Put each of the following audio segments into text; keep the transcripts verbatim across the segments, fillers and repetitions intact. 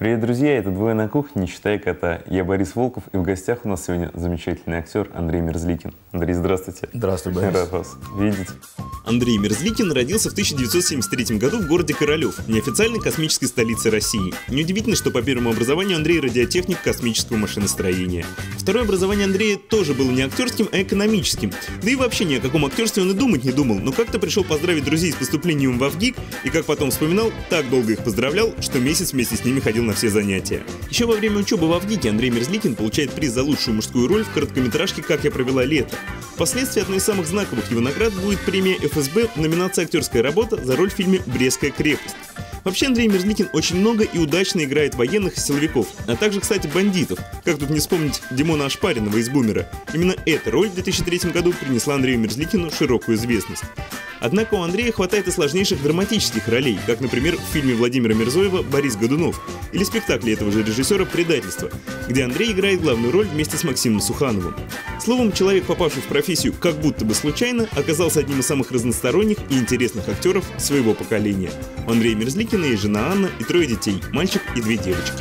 Привет, друзья! Это «Двое на кухне», не считая кота. Я Борис Волков, и в гостях у нас сегодня замечательный актер Андрей Мерзликин. Андрей, здравствуйте. Здравствуй, Борис. Рад вас видеть. Андрей Мерзликин родился в тысяча девятьсот семьдесят третьем году в городе Королев, неофициальной космической столице России. Неудивительно, что по первому образованию Андрей радиотехник космического машиностроения. Второе образование Андрея тоже было не актерским, а экономическим. Да и вообще ни о каком актерстве он и думать не думал, но как-то пришел поздравить друзей с поступлением в ВГИК, и, как потом вспоминал, так долго их поздравлял, что месяц вместе с ними ходил на все занятия. Еще во время учебы в ВГИКе Андрей Мерзликин получает приз за лучшую мужскую роль в короткометражке «Как я провела лето». Впоследствии одной из самых знаковых его наград будет премия эф эс бэ в номинации «Актерская работа» за роль в фильме «Брестская крепость». Вообще Андрей Мерзликин очень много и удачно играет военных и силовиков, а также, кстати, бандитов. Как тут не вспомнить Димона Ашпаринова из «Бумера». Именно эта роль в две тысячи третьем году принесла Андрею Мерзликину широкую известность. Однако у Андрея хватает и сложнейших драматических ролей, как, например, в фильме Владимира Мирзоева «Борис Годунов» или спектакле этого же режиссера «Предательство», где Андрей играет главную роль вместе с Максимом Сухановым. Словом, человек, попавший в профессию как будто бы случайно, оказался одним из самых разносторонних и интересных актеров своего поколения. У Андрея Мерзликина есть жена Анна и трое детей, мальчик и две девочки.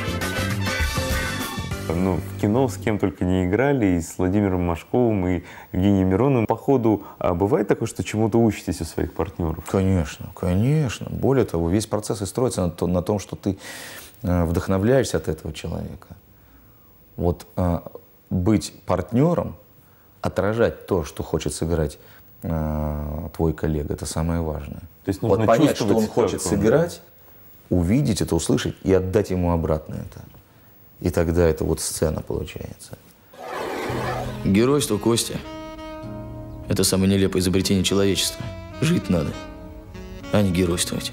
Ну, в кино с кем только не играли, и с Владимиром Машковым, и Евгением Мироновым. По ходу а бывает такое, что чему-то учитесь у своих партнеров? Конечно, конечно. Более того, весь процесс и строится на, то, на том, что ты э, вдохновляешься от этого человека. Вот э, быть партнером, отражать то, что хочет сыграть э, твой коллега, это самое важное. То есть нужно вот понять, что он как хочет он, сыграть, да? Увидеть это, услышать и отдать ему обратно это. И тогда это вот сцена получается. Геройство, Костя, это самое нелепое изобретение человечества. Жить надо, а не геройствовать.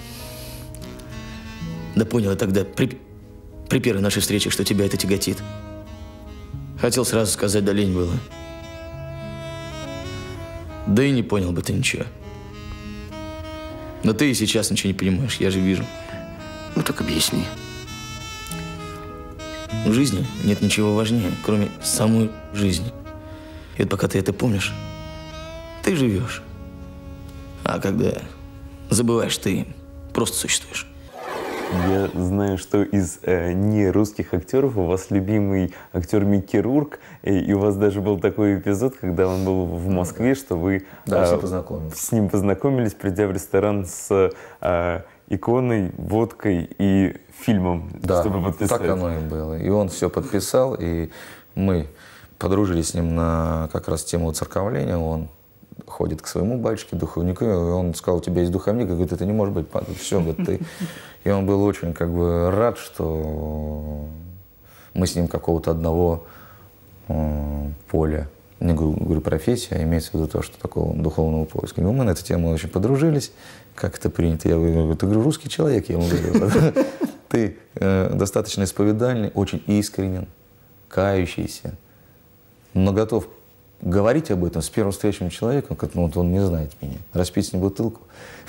Да понял я тогда, при, при первой нашей встрече, что тебя это тяготит. Хотел сразу сказать, да лень было. Да и не понял бы ты ничего. Но ты и сейчас ничего не понимаешь, я же вижу. Ну так объясни. В жизни нет ничего важнее, кроме самой жизни. И вот пока ты это помнишь, ты живешь. А когда забываешь, ты просто существуешь. Я знаю, что из э, нерусских актеров у вас любимый актер Микки Рурк, и, и у вас даже был такой эпизод, когда он был в Москве, что вы да, э, с, ним познакомились. с ним познакомились, придя в ресторан с э, иконой, водкой и фильмом, да, чтобы подписать. Так оно и было. И он все подписал, и мы подружились с ним на как раз тему воцерковления. Он ходит к своему батюшке, духовнику, и он сказал: у тебя есть духовник? Я говорю: это не может быть, все, говорит, ты. И он был очень как бы рад, что мы с ним какого-то одного э, поля. Не говорю, говорю профессия, а имеется в виду то, что такого духовного поиска. И мы на эту тему очень подружились, как это принято. Я говорю: ты, говорю, русский человек, я ему говорю. Ты э, достаточно исповедальный, очень искренен, кающийся, но готов говорить об этом с первым встречным человеком, как ну, вот он не знает меня, распить с ним бутылку,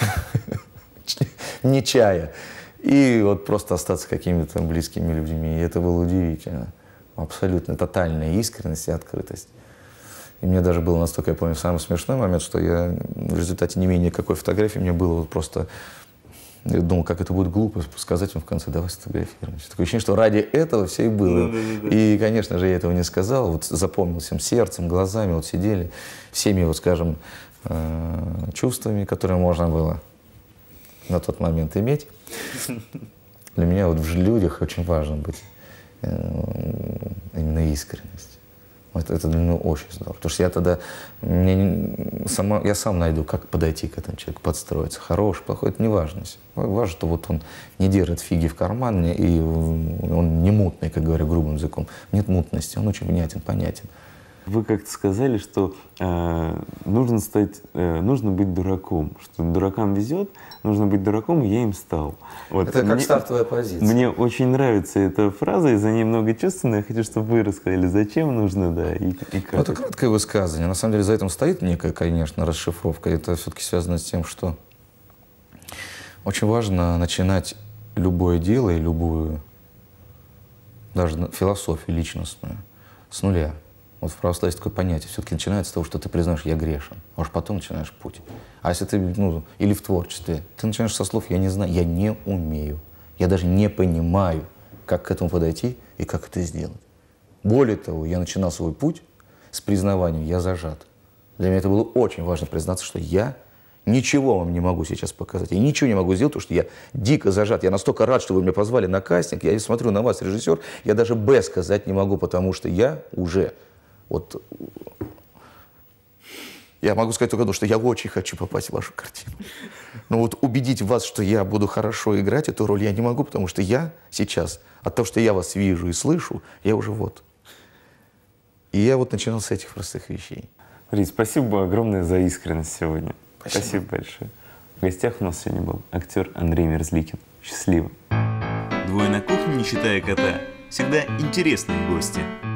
не чая, и вот просто остаться какими-то близкими людьми. И это было удивительно. Абсолютно тотальная искренность и открытость. И мне даже было настолько, я помню, самый смешной момент, что я в результате не менее какой фотографии мне было вот просто... Я думал, как это будет глупо сказать им в конце: давай сфотографируемся. Такое ощущение, что ради этого все и было. Да, да, да. И, конечно же, я этого не сказал. Вот запомнил всем сердцем, глазами, вот сидели, всеми, вот, скажем, чувствами, которые можно было на тот момент иметь. Для меня вот в людях очень важно быть именно искренность. Это, это для меня очень здорово. Потому что я тогда, мне сама, я сам найду, как подойти к этому человеку, подстроиться. Хороший, плохой, это не важно. Важно, что вот он не держит фиги в кармане, и он не мутный, как говорю грубым языком. Нет мутности, он очень внятен, понятен. Вы как-то сказали, что э, нужно, стать, э, нужно быть дураком, что дуракам везет, нужно быть дураком, и я им стал. Вот. Это как мне, стартовая позиция. Мне очень нравится эта фраза, и за ней много чувств, но я хочу, чтобы вы рассказали, зачем нужно, да, и, и как. Это краткое высказывание. На самом деле за этим стоит некая, конечно, расшифровка. Это все-таки связано с тем, что очень важно начинать любое дело и любую, даже философию личностную, с нуля. Вот в православии есть такое понятие, все-таки начинается с того, что ты признаешь: я грешен, а уж потом начинаешь путь. А если ты, ну, или в творчестве, ты начинаешь со слов: я не знаю, я не умею, Я даже не понимаю, как к этому подойти и как это сделать. Более того, я начинал свой путь с признаванием «я зажат». Для меня это было очень важно признаться, что я ничего вам не могу сейчас показать. Я ничего не могу сделать, потому что я дико зажат. Я настолько рад, что вы меня позвали на кастинг. Я смотрю на вас, режиссер, я даже «Б» сказать не могу, потому что я уже... Вот, я могу сказать только то, что я очень хочу попасть в вашу картину. Но вот убедить вас, что я буду хорошо играть эту роль, я не могу, потому что я сейчас, от того, что я вас вижу и слышу, я уже вот. И я вот начинал с этих простых вещей. Рит, спасибо огромное за искренность сегодня. Спасибо. Спасибо большое. В гостях у нас сегодня был актер Андрей Мерзликин. Счастливо. Двое на кухне, не считая кота. Всегда интересные гости.